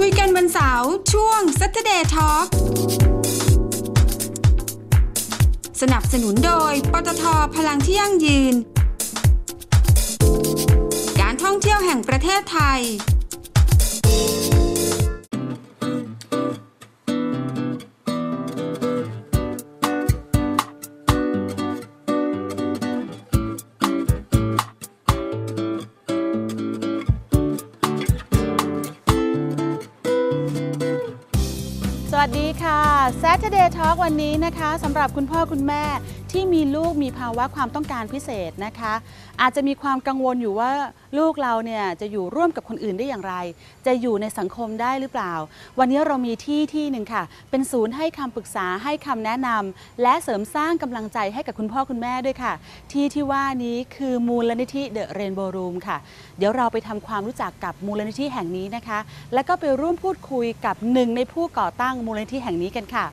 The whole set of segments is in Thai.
คุยกันวันเสาร์ช่วง Saturday Talk สนับสนุนโดยปตท.พลังที่ยั่งยืนการท่องเที่ยวแห่งประเทศไทยสวัสดีค่ะ Saturday Talk วันนี้นะคะสำหรับคุณพ่อคุณแม่ที่มีลูกมีภาวะความต้องการพิเศษนะคะอาจจะมีความกังวลอยู่ว่าลูกเราเนี่ยจะอยู่ร่วมกับคนอื่นได้อย่างไรจะอยู่ในสังคมได้หรือเปล่าวันนี้เรามีที่หนึ่งค่ะเป็นศูนย์ให้คำปรึกษาให้คำแนะนำและเสริมสร้างกำลังใจให้กับคุณพ่อคุณแม่ด้วยค่ะที่ว่านี้คือมูลนิธิ The Rainbow Room ค่ะเดี๋ยวเราไปทำความรู้จักกับมูลนิธิแห่งนี้นะคะแล้วก็ไปร่วมพูดคุยกับหนึ่งในผู้ก่อตั้งมูลนิธิแห่งนี้กันค่ะ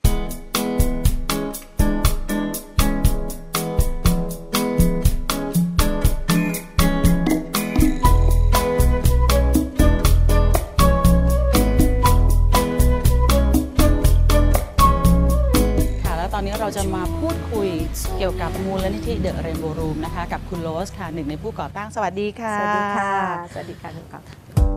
ตอนนี้เราจะมาพูดคุยเกี่ยวกับมูลนิธิ The Rainbow Room นะคะกับคุณโรสค่ะหนึ่งในผู้ก่อตั้งสวัสดีค่ะสวัสดีค่ะสวัสดีค่ะคุณก๊อฟ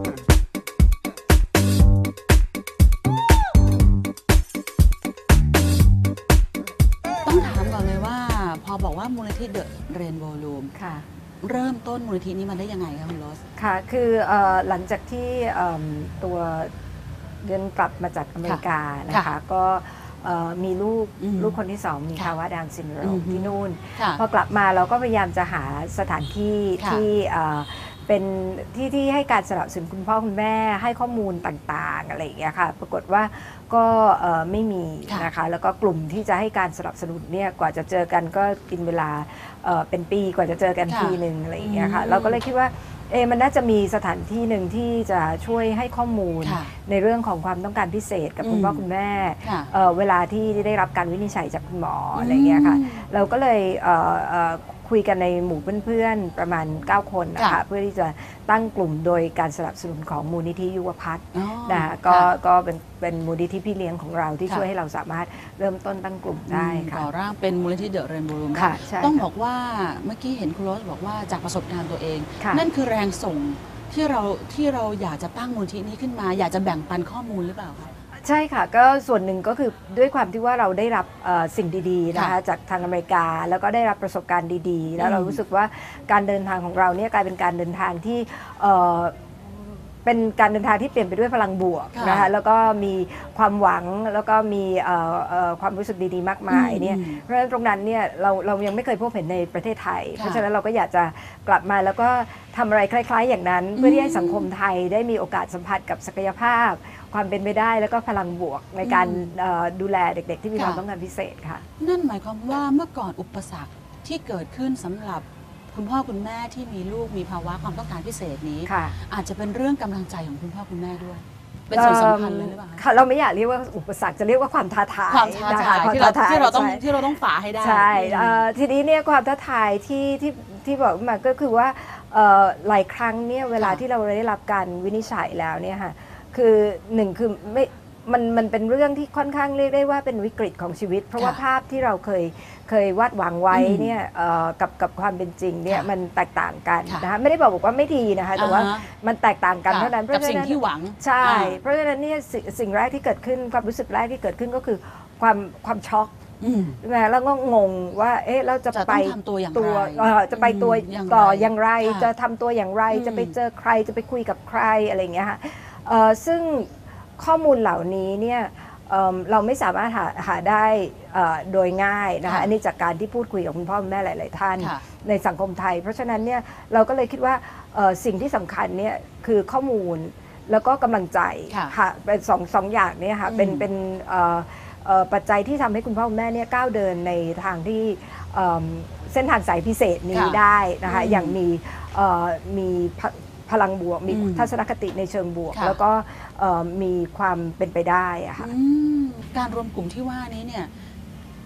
ต้องถามก่อนเลยว่าพอบอกว่ามูลนิธิ The Rainbow Room ค่ะเริ่มต้นมูลนิธินี้มาได้ยังไงคะคุณโรสค่ะคือหลังจากที่ตัวเดินกลับมาจากอเมริกานะคะก็มีลูกคนที่สองมีภาวะดาวน์ซินโดรมที่นู่นพอกลับมาเราก็พยายามจะหาสถานที่ที่เป็นที่ให้การสนับสนุนคุณพ่อคุณแม่ให้ข้อมูลต่างๆอะไรอย่างเงี้ยค่ะปรากฏว่าก็ไม่มีนะคะแล้วก็กลุ่มที่จะให้การสนับสนุนเนี่ยกว่าจะเจอกันก็กินเวลาเป็นปีกว่าจะเจอกันทีหนึ่งอะไรอย่างเงี้ยค่ะเราก็เลยคิดว่ามันน่าจะมีสถานที่หนึ่งที่จะช่วยให้ข้อมูลในเรื่องของความต้องการพิเศษกับคุณพ่อคุณแม่เวลาที่ได้รับการวินิจฉัยจากคุณหมออะไรเงี้ยค่ะเราก็เลยคุยกันในหมู่เพื่อนๆประมาณ9 คนนะคะเพื่อที่จะตั้งกลุ่มโดยการสนับสนุนของมูลนิธิยุวพัฒน์นะก็เป็นมูลนิธิพี่เลี้ยงของเราที่ช่วยให้เราสามารถเริ่มต้นตั้งกลุ่มได้ค่ะก่อร่างเป็นมูลนิธิ The Rainbow Room ต้องบอกว่าเมื่อกี้เห็นคุณโรสบอกว่าจากประสบการณ์ตัวเองนั่นคือแรงส่งที่เราอยากจะตั้งมูลนิธินี้ขึ้นมาอยากจะแบ่งปันข้อมูลหรือเปล่าคะใช่ค่ะก็ส่วนหนึ่งก็คือด้วยความที่ว่าเราได้รับสิ่งดีๆนะคะจากทางอเมริกาแล้วก็ได้รับประสบการณ์ดีๆแล้วเรารู้สึกว่าการเดินทางของเราเนี่ยกลายเป็นการเดินทางที่เป็นการเดินทางที่เปลี่ยนไปด้วยพลังบวกนะคะแล้วก็มีความหวังแล้วก็มีความรู้สึกดีๆมากมายเนี่ยเพราะฉะนั้นตรงนั้นเนี่ยเรายังไม่เคยพบเห็นในประเทศไทยเพราะฉะนั้นเราก็อยากจะกลับมาแล้วก็ทำอะไรคล้ายๆอย่างนั้นเพื่อที่ให้สังคมไทยได้มีโอกาสสัมผัสกับศักยภาพความเป็นไปได้แล้วก็พลังบวกในการดูแลเด็กๆที่มีความต้องการพิเศษค่ะนั่นหมายความว่าเมื่อก่อนอุปสรรคที่เกิดขึ้นสำหรับคุณพ่อคุณแม่ที่มีลูกมีภาวะความต้องการพิเศษนี้อาจจะเป็นเรื่องกำลังใจของคุณพ่อคุณแม่ด้วยเป็นส่วนสำคัญเลยหรือเปล่าคะเราไม่อยากเรียกว่าอุปสรรคจะเรียกว่าความท้าทายที่เราต้องฝ่าให้ได้ใช่ทีนี้เนี่ยความท้าทายที่บอกมาก็คือว่าหลายครั้งเนี่ยเวลาที่เราได้รับการวินิจฉัยแล้วเนี่ยค่ะคือหนึ่งคือไม่มันเป็นเรื่องที่ค่อนข้างเรียกได้ว่าเป็นวิกฤตของชีวิตเพราะว่าภาพที่เราเคยวาดหวังไว้เนี่ยกับความเป็นจริงเนี่ยมันแตกต่างกันนะคะไม่ได้บอกว่าไม่ดีนะคะแต่ว่ามันแตกต่างกันเท่านั้นเพราะฉะนั้นสิ่งที่หวังใช่เพราะฉะนั้นเนี่ยสิ่งแรกที่เกิดขึ้นความรู้สึกแรกที่เกิดขึ้นก็คือความช็อกแล้วก็งงว่าเราจะไปตัวจะไปตัวต่ออย่างไรจะทำตัวอย่างไรจะไปเจอใครจะไปคุยกับใครอะไรอย่างเงี้ยค่ะซึ่งข้อมูลเหล่านี้เนี่ยเราไม่สามารถหาได้โดยง่ายนะคะอันนี้จากการที่พูดคุยกับคุณพ่อคุณแม่หลายๆท่านในสังคมไทยเพราะฉะนั้นเนี่ยเราก็เลยคิดว่าสิ่งที่สำคัญเนี่ยคือข้อมูลแล้วก็กำลังใจค่ะเป็นสองอย่างเนี่ยค่ะเป็นปัจจัยที่ทำให้คุณพ่อคุณแม่เนี่ยก้าวเดินในทางที่เส้นทางสายพิเศษนี้ได้นะคะอย่างมีพลังบวกมีทัศนคติในเชิงบวกแล้วก็มีความเป็นไปได้อะค่ะการรวมกลุ่มที่ว่านี้เนี่ย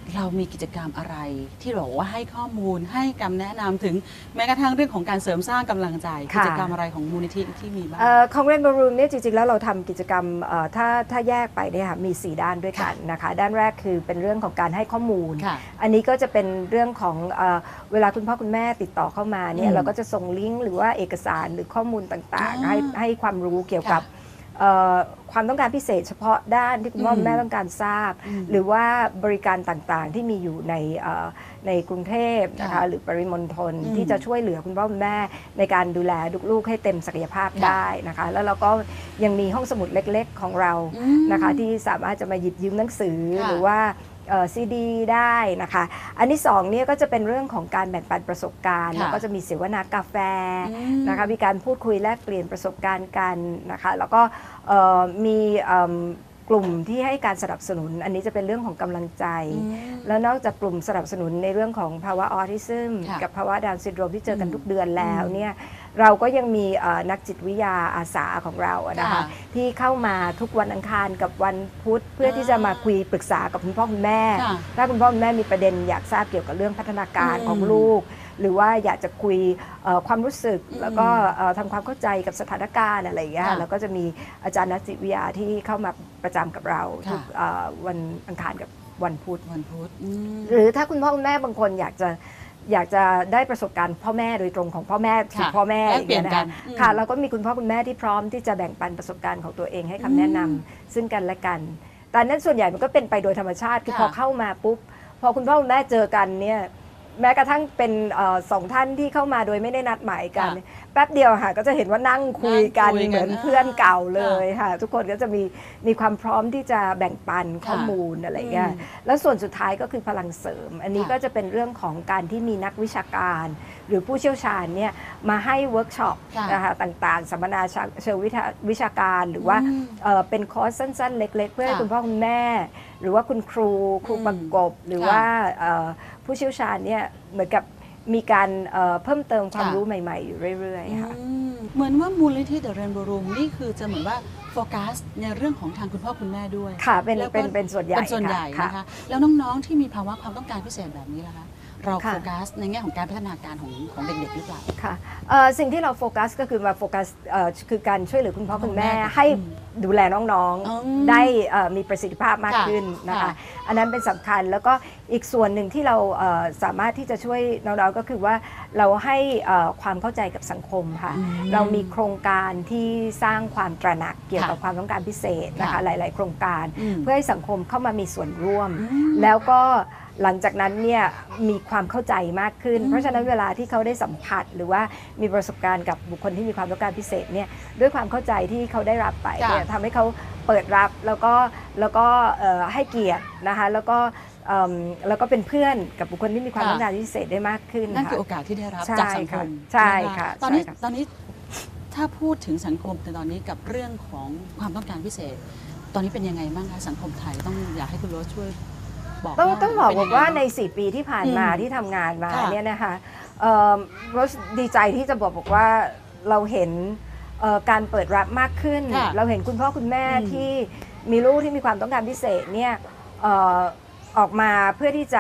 เรามีกิจกรรมอะไรที่บอกว่าให้ข้อมูลให้คำแนะนำถึงแม้กระทั่งเรื่องของการเสริมสร้างกำลังใจกิจกรรมอะไรของมูลนิธิที่มีบ้างของ Rainbow Room เนี่ยจริงๆแล้วเราทำกิจกรรมถ้าแยกไปเนี่ยค่ะมี4ด้านด้วยกันนะคะด้านแรกคือเป็นเรื่องของการให้ข้อมูลอันนี้ก็จะเป็นเรื่องของเวลาคุณพ่อคุณแม่ติดต่อเข้ามาเนี่ยเราก็จะส่งลิงก์หรือว่าเอกสารหรือข้อมูลต่างๆให้ความรู้เกี่ยวกับความต้องการพิเศษเฉพาะด้านที่คุณพ่อคุณแม่ต้องการทราบหรือว่าบริการต่างๆที่มีอยู่ในกรุงเทพนะคะหรือปริมณฑลที่จะช่วยเหลือคุณพ่อคุณแม่ในการดูแลลูกๆให้เต็มศักยภาพได้นะคะแล้วเราก็ยังมีห้องสมุดเล็กๆของเรานะคะที่สามารถจะมาหยิบยืมหนังสือหรือว่าซีดีได้นะคะอันที่2เนี่ยก็จะเป็นเรื่องของการแบ่งปันประสบการณ์แล้วก็จะมีเสวนากาแฟนะคะมีการพูดคุยแลกเปลี่ยนประสบการณ์กันนะคะแล้วก็มีกลุ่มที่ให้การสนับสนุนอันนี้จะเป็นเรื่องของกำลังใจแล้วนอกจากกลุ่มสนับสนุนในเรื่องของภาวะออทิซึมกับภาวะดาวน์ซินโดรมที่เจอกันทุกเดือนแล้วเนี่ยเราก็ยังมีนักจิตวิทยาอาสาของเรานะคะที่เข้ามาทุกวันอังคารกับวันพุธเพื่อที่จะมาคุยปรึกษากับคุณพ่อคุณแม่ถ้าคุณพ่อคุณแม่มีประเด็นอยากทราบเกี่ยวกับเรื่องพัฒนาการของลูกหรือว่าอยากจะคุยความรู้สึกแล้วก็ทำความเข้าใจกับสถานการณ์อะไรอย่างเงี้ยแล้วก็จะมีอาจารย์นักจิตวิทยาที่เข้ามาประจำกับเราทุกวันอังคารกับวันพุธหรือถ้าคุณพ่อคุณแม่บางคนอยากจะได้ประสบการณ์พ่อแม่โดยตรงของพ่อแม่ถึงพ่อแม่อย่างเงี้ยนะคะค่ะเราก็มีคุณพ่อคุณแม่ที่พร้อมที่จะแบ่งปันประสบการณ์ของตัวเองให้คำแนะนำซึ่งกันและกันแต่นั้นส่วนใหญ่มันก็เป็นไปโดยธรรมชาติคือพอเข้ามาปุ๊บพอคุณพ่อคุณแม่เจอกันเนี่ยแม้กระทั่งเป็น2 ท่านที่เข้ามาโดยไม่ได้นัดหมายกันแป๊บเดียวค่ะก็จะเห็นว่านั่งคุยกันเหมือนเพื่อนเก่าเลยค่ะทุกคนก็จะมีความพร้อมที่จะแบ่งปันข้อมูลอะไรเงี้ยแล้วส่วนสุดท้ายก็คือพลังเสริมอันนี้ก็จะเป็นเรื่องของการที่มีนักวิชาการหรือผู้เชี่ยวชาญเนี่ยมาให้เวิร์กช็อปนะคะต่างๆสัมมนาเชิงวิชาการหรือว่าเป็นคอร์สสั้นๆเล็กๆเพื่อให้คุณพ่อคุณแม่หรือว่าคุณครูประกบหรือว่าผู้เชี่ยวชาญเนี่ยเหมือนกับมีการเพิ่มเติมความรู้ใหม่ๆอยู่เรื่อยๆค่ะเหมือนว่ามูลนิธิ The Rainbow Room นี่คือจะเหมือนว่าโฟกัสในเรื่องของทางคุณพ่อคุณแม่ด้วยค่ะเป็นส่วนใหญ่นะคะแล้วน้องๆที่มีภาวะความต้องการพิเศษแบบนี้ล่ะคะเราโฟกัสในแง่ของการพัฒนาการของเด็กๆหรือเปล่าค่ะสิ่งที่เราโฟกัสก็คือมาโฟกัสคือการช่วยเหลือคุณพ่อคุณแม่ให้ดูแลน้องๆได้มีประสิทธิภาพมากขึ้นนะคะอันนั้นเป็นสำคัญแล้วก็อีกส่วนหนึ่งที่เราสามารถที่จะช่วยน้องๆก็คือว่าเราให้ความเข้าใจกับสังคมค่ะเรามีโครงการที่สร้างความตระหนักเกี่ยวกับความต้องการพิเศษนะคะหลายๆโครงการเพื่อให้สังคมเข้ามามีส่วนร่วมแล้วก็หลังจากนั้นเนี่ยมีความเข้าใจมากขึ้นเพราะฉะนั้นเวลาที่เขาได้สัมผัสหรือว่ามีประสบการณ์กับบุคคลที่มีความต้องการพิเศษเนี่ยด้วยความเข้าใจที่เขาได้รับไปเนี่ยทำให้เขาเปิดรับแล้วก็ให้เกียรตินะคะแล้วก็เป็นเพื่อนกับบุคคลที่มีความต้องการพิเศษได้มากขึ้นนั่นคือโอกาสที่ได้รับจากสังคมใช่ค่ะตอนนี้ถ้าพูดถึงสังคมในตอนนี้กับเรื่องของความต้องการพิเศษตอนนี้เป็นยังไงบ้างคะสังคมไทยอยากให้คุณโรสช่วยต้องบอกว่าใน4 ปีที่ผ่านมาที่ทำงานมาเนี่ยนะคะเราดีใจที่จะบอกว่าเราเห็นการเปิดรับมากขึ้นเราเห็นคุณพ่อคุณแม่ที่มีลูกที่มีความต้องการพิเศษเนี่ยออกมาเพื่อที่จะ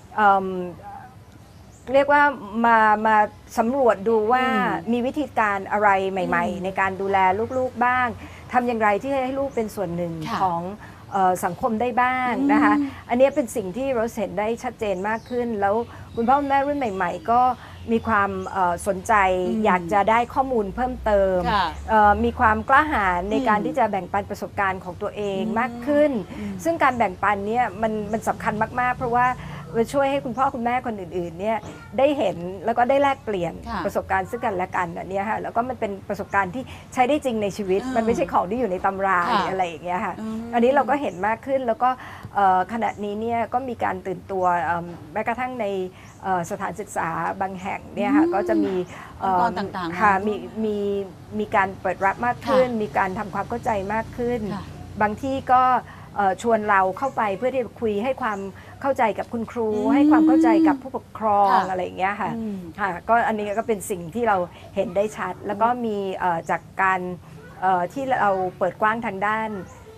เรียกว่ามาสำรวจดูว่ามีวิธีการอะไรใหม่ๆในการดูแลลูกๆบ้างทำอย่างไรที่ให้ลูกเป็นส่วนหนึ่งของสังคมได้บ้างนะคะอันนี้เป็นสิ่งที่เราเห็นได้ชัดเจนมากขึ้นแล้วคุณพ่อคุณแม่รุ่นใหม่ๆก็มีความสนใจอยากจะได้ข้อมูลเพิ่มเติมมีความกล้าหาญในการที่จะแบ่งปันประสบการณ์ของตัวเองมากขึ้นซึ่งการแบ่งปันเนี่ยมันสำคัญมากๆเพราะว่าช่วยให้คุณพ่อคุณแม่คนอื่นๆเนี่ยได้เห็นแล้วก็ได้แลกเปลี่ยนประสบการณ์ซึ่งกันและกันอันนี้ค่ะแล้วก็มันเป็นประสบการณ์ที่ใช้ได้จริงในชีวิตมันไม่ใช่ของที่อยู่ในตำราหรืออะไรอย่างเงี้ยค่ะอันนี้เราก็เห็นมากขึ้นแล้วก็ขณะนี้เนี่ยก็มีการตื่นตัวแม้กระทั่งในสถานศึกษาบางแห่งเนี่ยค่ะก็จะมีต่างๆค่ะมีการเปิดรับมากขึ้นมีการทำความเข้าใจมากขึ้นบางที่ก็ชวนเราเข้าไปเพื่อที่จะคุยให้ความเข้าใจกับคุณครูให้ความเข้าใจกับผู้ปกครองอะไรอย่างเงี้ยค่ะก็อันนี้ก็เป็นสิ่งที่เราเห็นได้ชัดแล้วก็มีจากการที่เราเปิดกว้างทางด้าน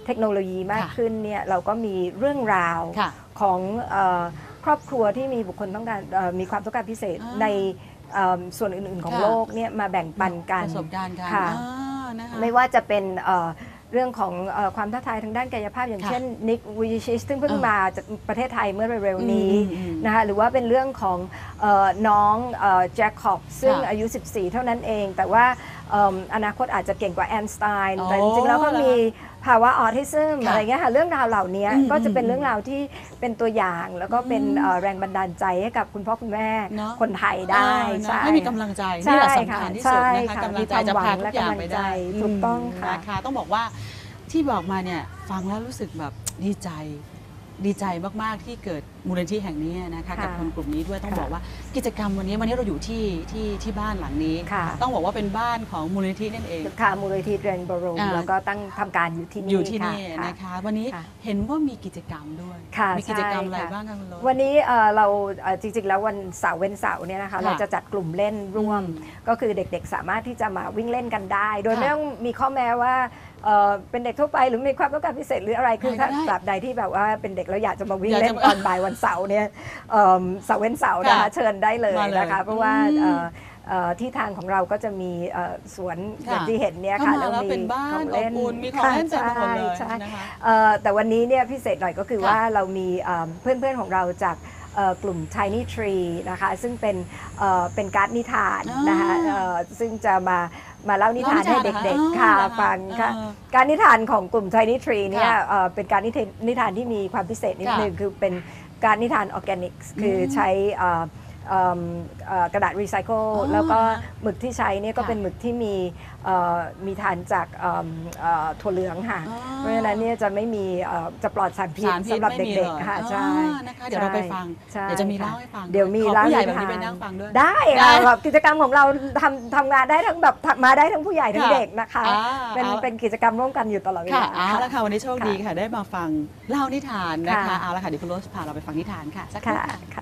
เทคโนโลยีมากขึ้นเนี่ยเราก็มีเรื่องราวของครอบครัวที่มีบุคคลต้องการมีความต้องการพิเศษในส่วนอื่นๆของโลกเนี่ยมาแบ่งปันกันประสบการณ์กันไม่ว่าจะเป็นเรื่องของความท้าทายทางด้านกายภาพอย่างเช่นนิกวิชิชซึ่งเพิ่งมาจากประเทศไทยเมื่อเร็วๆนี้นะคะหรือว่าเป็นเรื่องของน้องแจ็คคอบซึ่งอายุ 14 เท่านั้นเองแต่ว่าอนาคตอาจจะเก่งกว่าแอนสไตน์แต่จริงๆแล้วก็มีภาวะออทิซึมอะไรเงี้ยค่ะเรื่องราวเหล่านี้ก็จะเป็นเรื่องราวที่เป็นตัวอย่างแล้วก็เป็นแรงบันดาลใจให้กับคุณพ่อคุณแม่คนไทยได้ให้มีกำลังใจนี่แหละสำคัญที่สุดนะคะกำลังใจจะพาทุกอย่างไปได้ถูกต้องค่ะต้องบอกว่าที่บอกมาเนี่ยฟังแล้วรู้สึกแบบดีใจมากๆที่เกิดมูลนิธิแห่งนี้นะคะกับคนกลุ่มนี้ด้วยต้องบอกว่ากิจกรรมวันนี้เราอยู่ที่บ้านหลังนี้ต้องบอกว่าเป็นบ้านของมูลนิธินั่นเองค่ะมูลนิธิเรนโบโรแล้วก็ตั้งทำการอยู่ที่นี่นะคะวันนี้เห็นว่ามีกิจกรรมด้วยมีกิจกรรมอะไรบ้างคะคุณโรสวันนี้เราจริงๆแล้ววันเสาร์เว้นเสาร์เนี่ยนะคะเราจะจัดกลุ่มเล่นร่วมก็คือเด็กๆสามารถที่จะมาวิ่งเล่นกันได้โดยไม่ต้องมีข้อแม้ว่าเป็นเด็กทั่วไปหรือมีความต้องการพิเศษหรืออะไรคือถ้าตราบใดที่แบบว่าเป็นเด็กแล้วอยากจะมาวิ่งเล่นตอนบ่ายวันเสาร์เนี่ยเสาร์เว้นเสาร์นะคะเชิญได้เลยนะคะเพราะว่าที่ทางของเราก็จะมีสวนอย่างที่เห็นเนี่ยค่ะแล้วมีของเล่นมีของเล่นเต็มไปหมดเลยนะคะแต่วันนี้เนี่ยพิเศษหน่อยก็คือว่าเรามีเพื่อนๆของเราจากกลุ่ม Tiny Tree นะคะซึ่งเป็นการ์ดนิทานนะคะซึ่งจะมาเล่านิทานให้เด็กๆค่ะฟังค่ะการนิทานของกลุ่ม Tiny Tree เนี่ยเป็นการนิทานที่มีความพิเศษนิดนึงคือเป็นการนิทานออร์แกนิกคือใช้กระดาษรีไซเคิลแล้วก็หมึกที่ใช้เนี่ยก็เป็นหมึกที่มีทานจากถั่วเหลืองค่ะเพราะฉะนั้นเนี่ยจะไม่มีจะปลอดสารพิษสำหรับเด็กๆค่ะใช่นะคะเดี๋ยวเราไปฟังเดี๋ยวจะมีเล่าให้ฟังเดี๋ยวมีเล่าผู้ใหญ่แบบนี้ไปนั่งฟังด้วยได้ค่ะแบบกิจกรรมของเราทำงานได้ทั้งแบบมาได้ทั้งผู้ใหญ่ทั้งเด็กนะคะเป็นกิจกรรมร่วมกันอยู่ตลอดเวลาเอาละค่ะวันนี้โชคดีค่ะได้มาฟังเล่านิทานนะคะเอาละค่ะเดี๋ยวคุณโรสพาเราไปฟังนิทานค่ะสักครู่ค่ะ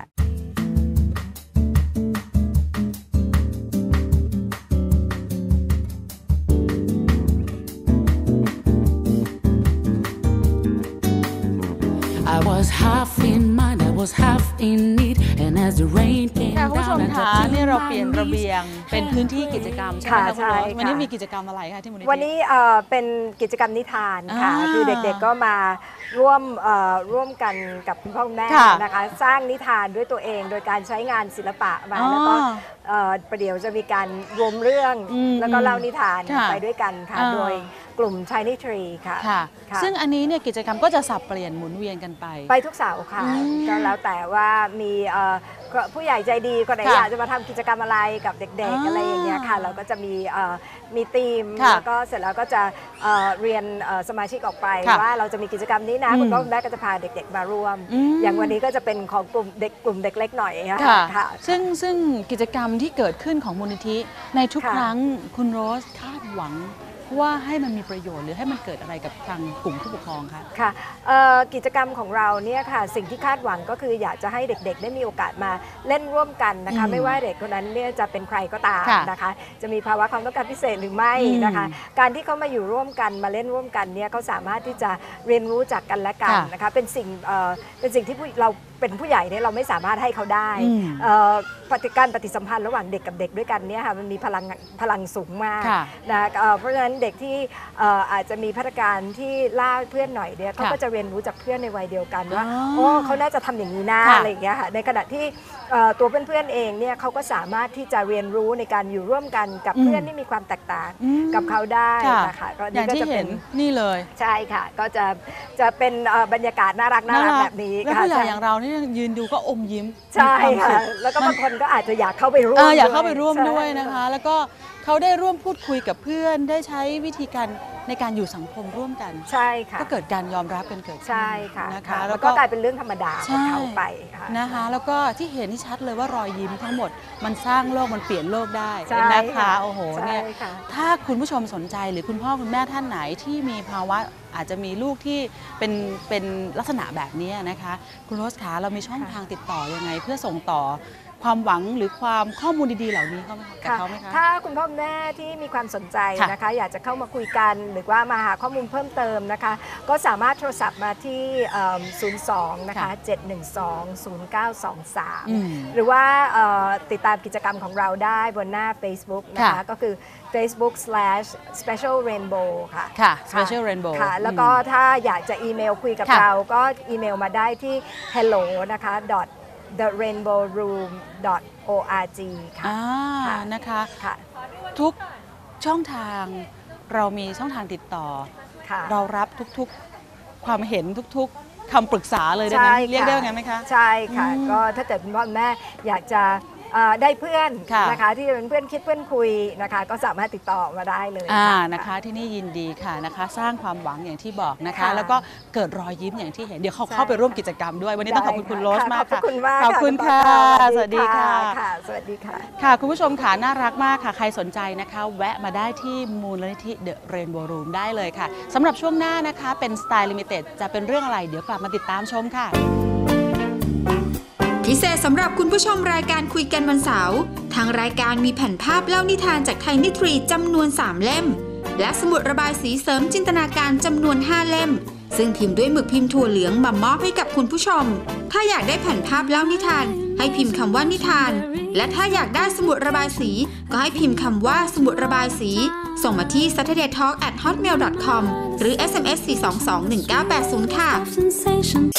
I was half in mind, I was half in need, and as the rain came down, คุณผู้ชมคะนี่เราเปลี่ยนระเบียงเป็นพื้นที่กิจกรรมใช่ไหมคะคุณโรสวันนี้มีกิจกรรมอะไรคะที่มูลนิธิวันนี้เป็นกิจกรรมนิทานค่ะคือเด็กๆก็มาร่วมกันกับคุณพ่อคุณแม่นะคะสร้างนิทานด้วยตัวเองโดยการใช้งานศิลปะมาแล้วก็ประเดี๋ยวจะมีการรวมเรื่องแล้วก็เล่านิทานไปด้วยกันค่ะโดยกลุ่ม Tiny Tree ค่ะซึ่งอันนี้เนี่ยกิจกรรมก็จะสับเปลี่ยนหมุนเวียนกันไปทุกเสาร์ค่ะก็แล้วแต่ว่ามีผู้ใหญ่ใจดีคนไหนอยากจะมาทำกิจกรรมอะไรกับเด็กๆอะไรอย่างเงี้ยค่ะเราก็จะมีทีมแล้วก็เสร็จแล้วก็จะเรียนสมาชิกออกไปว่าเราจะมีกิจกรรมนี้นะคุณพ่อคุณแม่ก็จะพาเด็กๆมาร่วมอย่างวันนี้ก็จะเป็นของกลุ่มเด็กเล็กหน่อยค่ะซึ่งกิจกรรมที่เกิดขึ้นของมูลนิธิในทุกครั้งคุณโรสคาดหวังว่าให้มันมีประโยชน์หรือให้มันเกิดอะไรกับทางกลุ่มผู้ปกครองคะค่ะกิจกรรมของเราเนี่ยค่ะสิ่งที่คาดหวังก็คืออยากจะให้เด็กๆได้มีโอกาสมาเล่นร่วมกันนะคะไม่ว่าเด็กคนนั้นเนี่ยจะเป็นใครก็ตามนะคะจะมีภาวะความต้องการพิเศษหรือไม่นะคะการที่เขามาอยู่ร่วมกันมาเล่นร่วมกันเนี่ยเขาสามารถที่จะเรียนรู้จากกันและกันนะคะเป็นสิ่งที่เราเป็นผู้ใหญ่เนี่ยเราไม่สามารถให้เขาได้การปฏิสัมพันธ์ระหว่างเด็กกับเด็กด้วยกันเนี่ยค่ะมันมีพลังสูงมากนะเพราะฉะนั้นเด็กที่อาจจะมีพัฒนาการที่ล่าเพื่อนหน่อยเนี่ยเขาก็จะเรียนรู้จากเพื่อนในวัยเดียวกันว่าโอ้เขาน่าจะทำอย่างนี้นะอะไรอย่างเงี้ยค่ะในขณะที่ตัวเพื่อนๆเองเนี่ยเขาก็สามารถที่จะเรียนรู้ในการอยู่ร่วมกันกับเพื่อนที่มีความแตกต่างกับเขาได้นะคะอย่างที่เห็นนี่เลยใช่ค่ะก็จะเป็นบรรยากาศน่ารักแบบนี้แล้วผู้ใหญ่อย่างเรานี่ยืนดูก็อมยิ้มใช่ค่ะแล้วก็บางคนก็อาจจะอยากเข้าไปร่วมด้วยนะคะแล้วก็เขาได้ร่วมพูดคุยกับเพื่อนได้ใช้วิธีการในการอยู่สังคมร่วมกันใช่ค่ะก็เกิดการยอมรับกันเกิดขึ้นใช่ค่ะนะคะแล้วก็กลายเป็นเรื่องธรรมดาของเขาไปนะคะแล้วก็ที่เห็นที่ชัดเลยว่ารอยยิ้มทั้งหมดมันสร้างโลกมันเปลี่ยนโลกได้นะคะโอ้โหเนี่ยถ้าคุณผู้ชมสนใจหรือคุณพ่อคุณแม่ท่านไหนที่มีภาวะอาจจะมีลูกที่เป็นลักษณะแบบนี้นะคะคุณโรสขาเรามีช่องทางติดต่อยังไงเพื่อส่งต่อความหวังหรือความข้อมูลดีๆเหล่านี้เขาไหมกับเขาไหมคะถ้าคุณพ่อคุณแม่ที่มีความสนใจค่ะนะคะอยากจะเข้ามาคุยกันหรือว่ามาหาข้อมูลเพิ่มเติมนะคะก็สามารถโทรศัพท์มาที่ 02 นะคะ 712-0923 หรือว่าติดตามกิจกรรมของเราได้บนหน้า Facebook นะคะก็คือ Facebook/Special Rainbow ค่ะค่ะ Special Rainbow ค่ะแล้วก็ถ้าอยากจะอีเมลคุยกับค่ะเราก็อีเมลมาได้ที่ hello นะคะ therainbowroom.org ค่ะ ค่ะนะคะค่ะทุกช่องทางเรามีช่องทางติดต่อค่ะเรารับทุกๆความเห็นทุกๆคำปรึกษาเลยได้ไหมใช่เรียกได้ว่างั้นไหมคะใช่ค่ะอืมก็ถ้าเกิดคุณพ่อคุณแม่อยากจะได้เพื่อนค่ะนะคะที่จะเป็นเพื่อนคิดเพื่อนคุยนะคะก็สามารถติดต่อมาได้เลยนะคะที่นี่ยินดีค่ะนะคะ สร้างความหวังอย่างที่บอกนะคะค่ะแล้วก็เกิดรอยยิ้มอย่างที่เห็นเดี๋ยวเขาใช่เข้าไปร่วมกิจกรรมด้วยวันนี้ต้องขอบคุณคุณโรสมากขอบคุณมากขอบคุณค่ะ สวัสดีค่ะค่ะ สวัสดีค่ะค่ะคุณผู้ชมค่ะน่ารักมากค่ะใครสนใจนะคะ แวะมาได้ที่มูลนิธิ The Rainbow Room ได้เลยค่ะสำหรับช่วงหน้านะคะเป็น Style Limited จะเป็นเรื่องอะไรเดี๋ยวกลับมาติดตามชมค่ะพิเศษสำหรับคุณผู้ชมรายการคุยกันวันเสาร์ทางรายการมีแผ่นภาพเล่านิทานจากไทยนิทรีจำนวน3เล่มและสมุดระบายสีเสริมจินตนาการจำนวน5เล่มซึ่งพิมพ์ด้วยหมึกพิมพ์ถั่วเหลืองมามอบให้กับคุณผู้ชมถ้าอยากได้แผ่นภาพเล่านิทานให้พิมพ์คำว่านิทานและถ้าอยากได้สมุดระบายสีก็ให้พิมพ์คำว่าสมุดระบายสีส่งมาที่ saturdaytalk@hotmail.com หรือ SMS 4221980 ค่ะ sensation